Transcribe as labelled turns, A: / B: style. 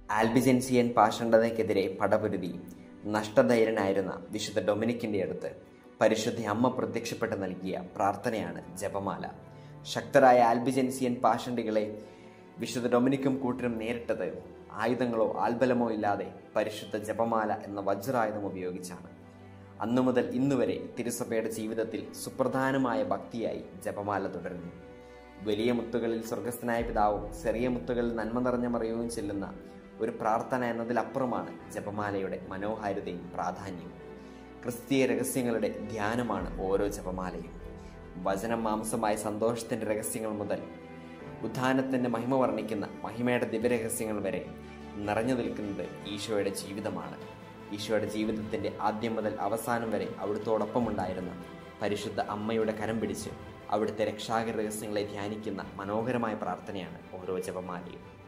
A: Albigensian പാഷണ്ഡതയ്ക്കെതിരെ പടപൊരുതി നഷ്ടധൈര്യനായിരുന്ന വിശുദ്ധ ഡൊമിനിക്കിൻ്റെ അടുത്ത് പരിശുദ്ധ അമ്മ പ്രത്യക്ഷപ്പെട്ട് നൽകിയ പ്രാർത്ഥനയാണ് ജപമാല. ശക്തരായ ആൽബിജൻസിയൻ പാഷണ്ഡികളെ വിശുദ്ധ ഡൊമിനിക്കും കൂട്ടരും നേരിട്ടത് ആയുധങ്ങളോ ആൽബലമോ ഇല്ലാതെ പരിശുദ്ധ ജപമാല എന്ന വജ്രായുധം ഉപയോഗിച്ചാണ്. അന്നു മുതൽ ഇന്നുവരെ തിരുസഭയുടെ ജീവിതത്തിൽ സുപ്രധാനമായ ഭക്തിയായി ജപമാല തുടരുന്നു. വലിയ മുത്തുകളിൽ സ്വർഗസ്ഥനായ പിതാവും ചെറിയ മുത്തുകളിൽ നന്മ നിറഞ്ഞ മറിയവും ചെല്ലുന്ന ഒരു പ്രാർത്ഥന എന്നതിലപ്പുറമാണ് ജപമാലയുടെ മനോഹാരിതയും പ്രാധാന്യവും. ക്രിസ്തീയ രഹസ്യങ്ങളുടെ ധ്യാനമാണ് ഓരോ ജപമാലയും. വചനം മാംസമായ സന്തോഷത്തിൻ്റെ രഹസ്യങ്ങൾ മുതൽ ഉത്ഥാനത്തിൻ്റെ മഹിമ വർണ്ണിക്കുന്ന മഹിമയുടെ ദിവ്യരഹസ്യങ്ങൾ വരെ നിറഞ്ഞു നിൽക്കുന്നത് ഈശോയുടെ ജീവിതമാണ്. ഈശോയുടെ ജീവിതത്തിൻ്റെ ആദ്യം മുതൽ അവസാനം വരെ അവിടുത്തോടൊപ്പം ഉണ്ടായിരുന്ന പരിശുദ്ധ അമ്മയുടെ കരം പിടിച്ച് അവിടുത്തെ രക്ഷാകര രഹസ്യങ്ങളെ ധ്യാനിക്കുന്ന മനോഹരമായ പ്രാർത്ഥനയാണ് ഓരോ ജപമാലയും.